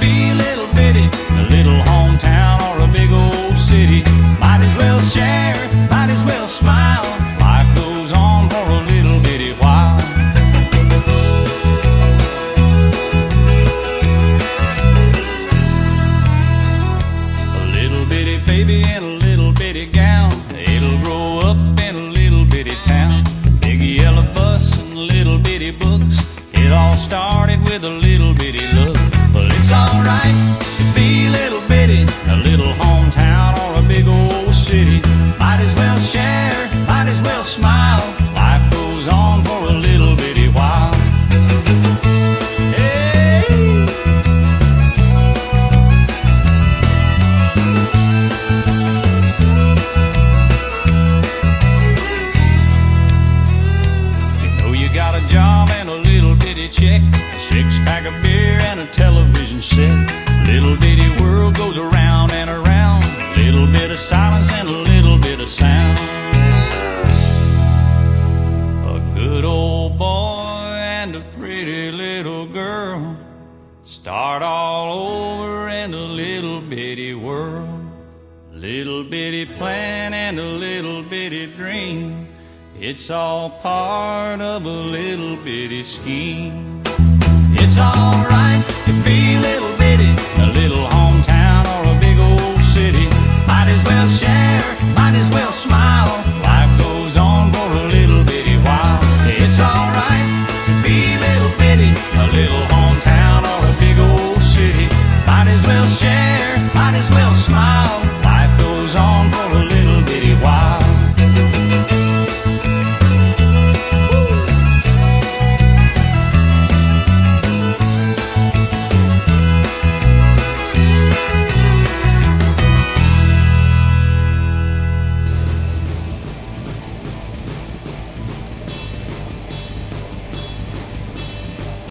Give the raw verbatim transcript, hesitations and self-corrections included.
be a little bitty, a little hometown or a big old city. Might as well share, might as well smile. Life goes on for a little bitty while. A little bitty baby in a little bitty gown, it'll grow up in a little bitty town. Big yellow bus and little bitty books, it all started with a little bitty look. Well, it's alright to be a little bitty, a little hometown or a big old city. Might as well share, might as well smile. Life goes on for a little bitty while. Hey. You know you got a job and a little bitty check, a six-pack of beer and a television set. Little bitty world goes around and around, little bit of silence and a little bit of sound. A good old boy and a pretty little girl start all over in a little bitty world. Little bitty plan and a little bitty dream, it's all part of a little bitty scheme. It's all